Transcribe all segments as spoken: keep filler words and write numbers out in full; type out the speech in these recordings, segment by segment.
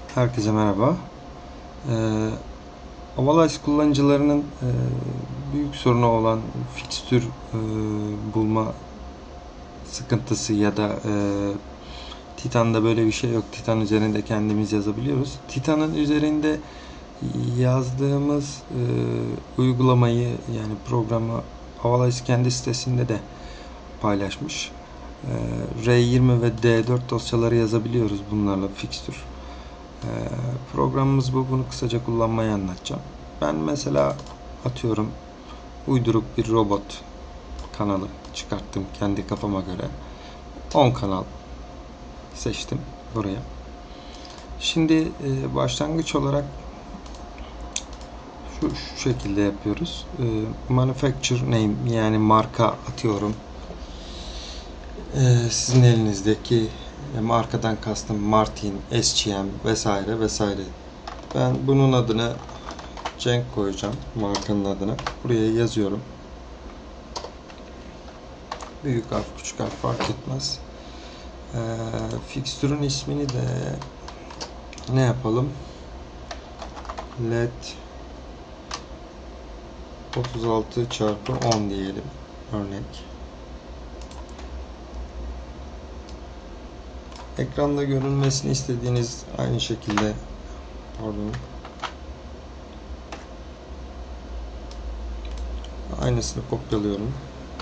Herkese merhaba. Ee, Ovalize kullanıcılarının e, büyük sorunu olan fikstür e, bulma sıkıntısı ya da e, Titan'da böyle bir şey yok. Titan üzerinde kendimiz yazabiliyoruz. Titan'ın üzerinde yazdığımız e, uygulamayı yani programı Ovalize kendi sitesinde de paylaşmış. E, R yirmi ve D dört dosyaları yazabiliyoruz bunlarla fikstür. Programımız bu. Bunu kısaca kullanmayı anlatacağım. Ben mesela atıyorum uyduruk bir robot kanalı çıkarttım kendi kafama göre. on kanal seçtim buraya. Şimdi başlangıç olarak şu, şu şekilde yapıyoruz. Manufacturer name yani marka atıyorum. Sizin elinizdeki markadan kastım Martin, S G M vesaire vesaire. Ben bunun adını Cenk koyacağım. Markanın adını. Buraya yazıyorum. Büyük harf, küçük harf fark etmez. Ee, fikstürün ismini de ne yapalım? Led otuz altı çarpı on diyelim. Örnek. Ekranda görünmesini istediğiniz aynı şekilde pardon aynısını kopyalıyorum.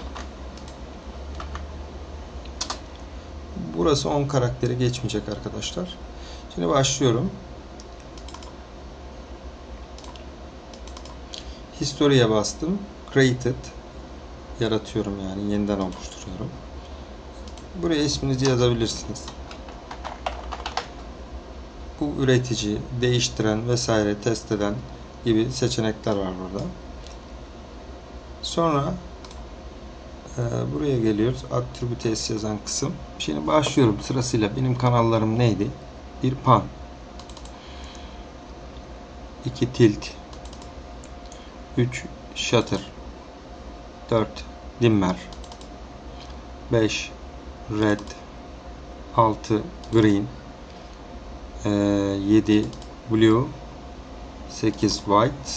Burası on karakteri geçmeyecek arkadaşlar. Şimdi başlıyorum. History'e bastım. Created yaratıyorum yani yeniden oluşturuyorum. Buraya isminizi yazabilirsiniz. Bu üretici, değiştiren vesaire test eden gibi seçenekler var burada. Sonra e, buraya geliyoruz. Attributes yazan kısım. Şimdi başlıyorum sırasıyla. Benim kanallarım neydi? bir pan, iki tilt, üç shutter, dört dimmer, beş red, altı green, yedi blue, sekiz white,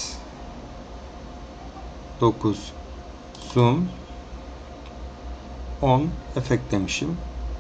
dokuz zoom, on efekt demişim.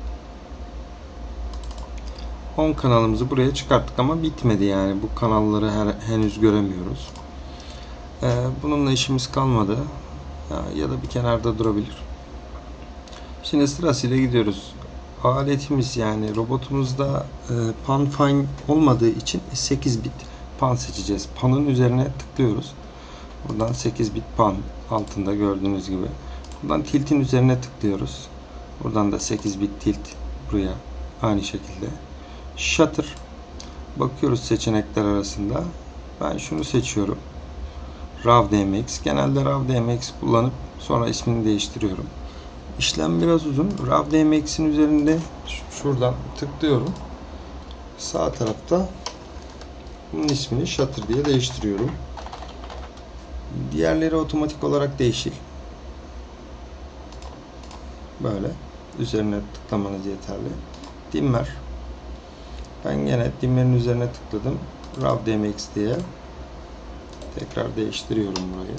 on kanalımızı buraya çıkarttık ama bitmedi yani. Bu kanalları her, henüz göremiyoruz. Ee, bununla işimiz kalmadı. Ya, ya da bir kenarda durabilir. Şimdi sırasıyla gidiyoruz. Aletimiz yani robotumuzda e, pan fine olmadığı için sekiz bit pan seçeceğiz. Panın üzerine tıklıyoruz. Buradan sekiz bit pan altında gördüğünüz gibi. Buradan tilt'in üzerine tıklıyoruz. Buradan da sekiz bit tilt buraya aynı şekilde. Shutter bakıyoruz seçenekler arasında. Ben şunu seçiyorum. RAWDMX. Genelde RAWDMX kullanıp sonra ismini değiştiriyorum. İşlem biraz uzun. RAWDMX'in üzerinde şuradan tıklıyorum. Sağ tarafta bunun ismini Shutter diye değiştiriyorum. Diğerleri otomatik olarak değişir. Böyle. Üzerine tıklamanız yeterli. Dimmer. Ben gene dimmer'in üzerine tıkladım. RAWDMX diye. Tekrar değiştiriyorum burayı.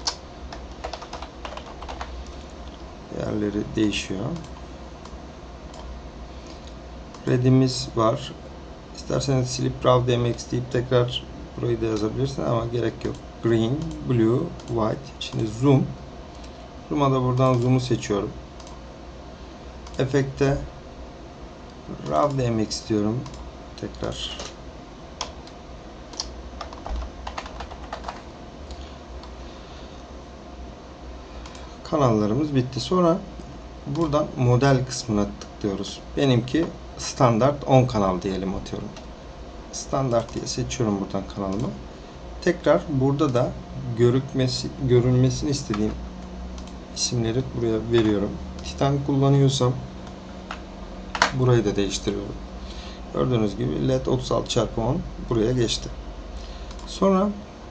Yerleri değişiyor. Red'imiz var. İsterseniz silip RAWDMX deyip tekrar burayı da yazabilirsiniz ama gerek yok. Green, blue, white. Şimdi zoom. Zoom'a da buradan zoom'u seçiyorum. Efekte RAWDMX diyorum. Tekrar. Kanallarımız bitti. Sonra buradan model kısmına tıklıyoruz. Benimki standart on kanal diyelim atıyorum. Standart diye seçiyorum buradan kanalımı. Tekrar burada da görünmesi, görünmesini istediğim isimleri buraya veriyorum. Titan kullanıyorsam burayı da değiştiriyorum. Gördüğünüz gibi led otuz altı çarpı on buraya geçti. Sonra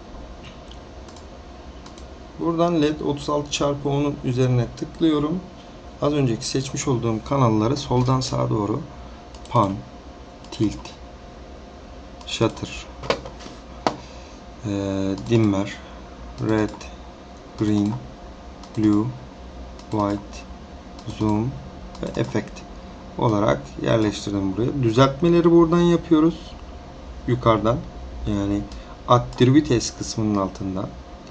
buradan led otuz altı çarpı on'un üzerine tıklıyorum. Az önceki seçmiş olduğum kanalları soldan sağa doğru pan, tilt, shutter, e, dimmer, red, green, blue, white, zoom ve effect olarak yerleştirdim buraya. Düzeltmeleri buradan yapıyoruz. Yukarıdan, yani attributes kısmının altından.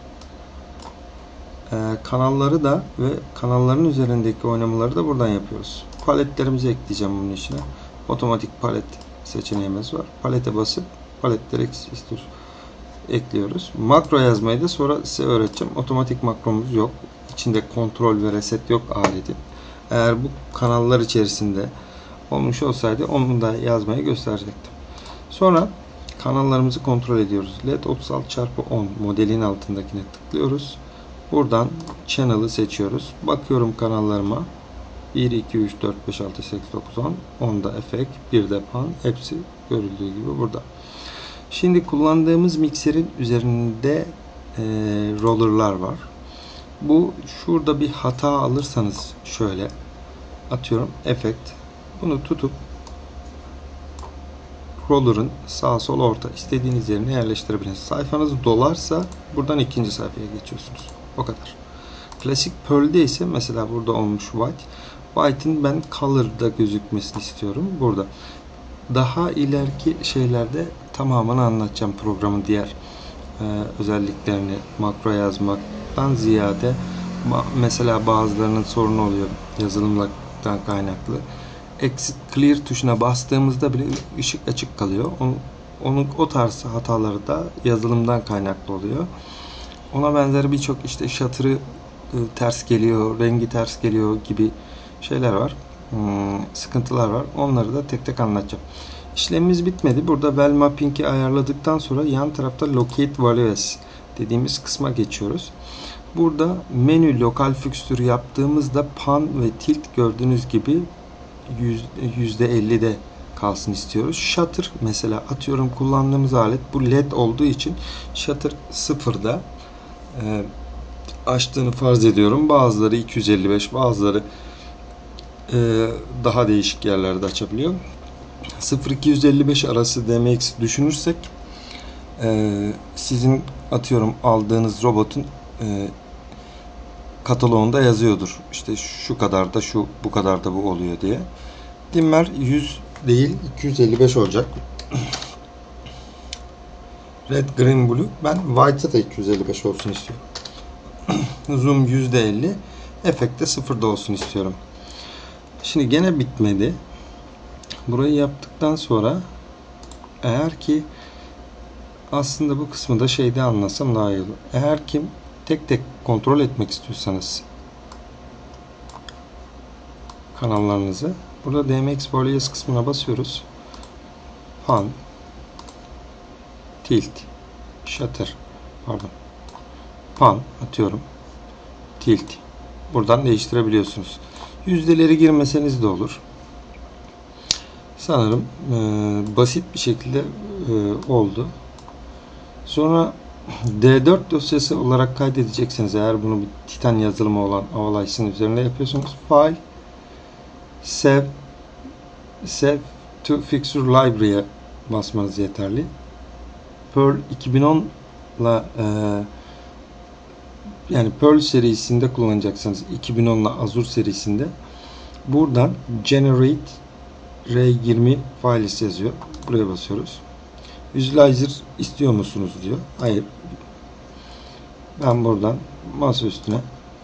Ee, kanalları da ve kanalların üzerindeki oynamaları da buradan yapıyoruz. Paletlerimizi ekleyeceğim bunun içine. Otomatik palet seçeneğimiz var. Palete basıp paletleri istiyoruz. Ekliyoruz. Makro yazmayı da sonra size öğreteceğim. Otomatik makromuz yok. İçinde kontrol ve reset yok aletin. Eğer bu kanallar içerisinde olmuş olsaydı onu da yazmayı gösterecektim. Sonra kanallarımızı kontrol ediyoruz. led otuz altı çarpı on modelin altındakine tıklıyoruz. Buradan channel'ı seçiyoruz. Bakıyorum kanallarıma. bir, iki, üç, dört, beş, altı, sekiz, dokuz, on. onda efekt, bir de pan. Hepsi görüldüğü gibi burada. Şimdi kullandığımız mikserin üzerinde e, roller'lar var. Bu şurada bir hata alırsanız şöyle atıyorum efekt. Bunu tutup roller'ın sağ sol orta istediğiniz yerine yerleştirebilirsiniz. Sayfanız dolarsa buradan ikinci sayfaya geçiyorsunuz. O kadar. Klasik Pearl'de ise mesela burada olmuş white. White'in ben color'da gözükmesini istiyorum. Burada. Daha ileriki şeylerde tamamını anlatacağım programın diğer e, özelliklerini makro yazmaktan ziyade mesela bazılarının sorunu oluyor yazılımdan kaynaklı. Exit clear tuşuna bastığımızda bile ışık açık kalıyor. Onun, onun o tarz hataları da yazılımdan kaynaklı oluyor. Ona benzer birçok işte shutter'ı e, ters geliyor, rengi ters geliyor gibi şeyler var. Hmm, sıkıntılar var. Onları da tek tek anlatacağım. İşlemimiz bitmedi. Burada well mapping'i ayarladıktan sonra yan tarafta locate values dediğimiz kısma geçiyoruz. Burada menü lokal fixture yaptığımızda pan ve tilt gördüğünüz gibi yüzde ellide kalsın istiyoruz. Shutter mesela atıyorum kullandığımız alet bu led olduğu için shutter sıfırda e, açtığını farz ediyorum. Bazıları iki yüz elli beş, bazıları e, daha değişik yerlerde açabiliyor. sıfır iki yüz elli beş arası D M X düşünürsek e, sizin atıyorum aldığınız robotun e, kataloğunda yazıyordur. İşte şu kadar da şu, bu kadar da bu oluyor diye. Dimmer yüz değil iki yüz elli beş olacak. Red, green, blue. Ben white'a da iki yüz elli beş olsun istiyorum. Zoom yüzde elli. Efekt de sıfırda olsun istiyorum. Şimdi gene bitmedi. Burayı yaptıktan sonra eğer ki aslında bu kısmı da şeyde anlasam daha iyi olur. Eğer ki tek tek kontrol etmek istiyorsanız kanallarınızı burada D M X Values kısmına basıyoruz. Pan, tilt, shutter, pardon, pan atıyorum, tilt. Buradan değiştirebiliyorsunuz. Yüzdeleri girmeseniz de olur. Sanırım e, basit bir şekilde e, oldu. Sonra D dört dosyası olarak kaydedeceksiniz. Eğer bunu bir Titan yazılımı olan Avalice'ın üzerinde yapıyorsunuz. File, Save, Save to Fixture Library'e basmanız yeterli. Perl iki bin on ile e, yani Perl serisinde kullanacaksınız. iki bin on ile Azure serisinde. Buradan Generate R yirmi files yazıyor. Buraya basıyoruz. Visualizer istiyor musunuz diyor. Hayır. Ben buradan masa üstüne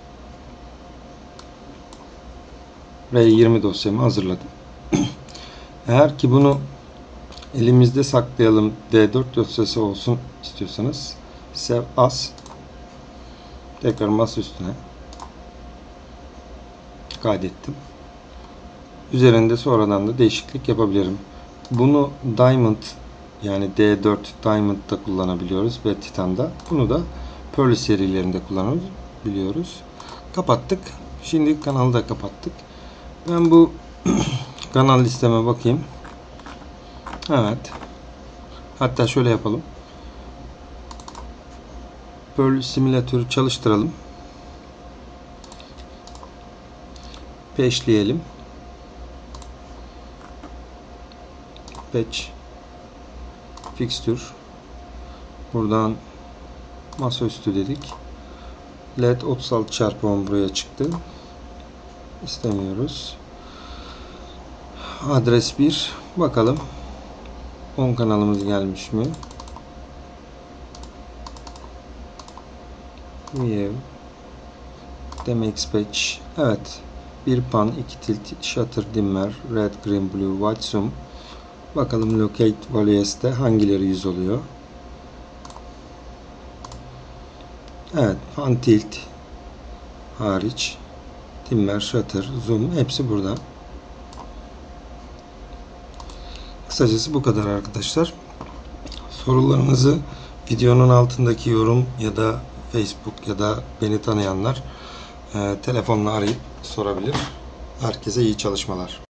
R yirmi dosyamı hazırladım. Eğer ki bunu elimizde saklayalım, D dört dosyası olsun istiyorsanız Save As, tekrar masa üstüne kaydettim. Üzerinde sonradan da değişiklik yapabilirim. Bunu Diamond yani D dört Diamond'da kullanabiliyoruz ve Titan'da. Bunu da Pearl serilerinde kullanabiliyoruz. Kapattık. Şimdi kanalı da kapattık. Ben bu kanal listeme bakayım. Evet. Hatta şöyle yapalım. Pearl simülatörü çalıştıralım. Patchleyelim. Patch fixture. Buradan masaüstü dedik. led otuz altı çarpı on buraya çıktı. İstemiyoruz. Adres bir. Bakalım. on kanalımız gelmiş mi? View. Demex patch. Evet. Bir pan, iki tilt, shutter, dimmer, red, green, blue, white zoom. Bakalım locate values'te hangileri yüz oluyor? Evet. Pan, tilt hariç. Dimmer, shutter, zoom hepsi burada. Kısacası bu kadar arkadaşlar. Sorularınızı videonun altındaki yorum ya da Facebook ya da beni tanıyanlar e, telefonla arayıp sorabilir. Herkese iyi çalışmalar.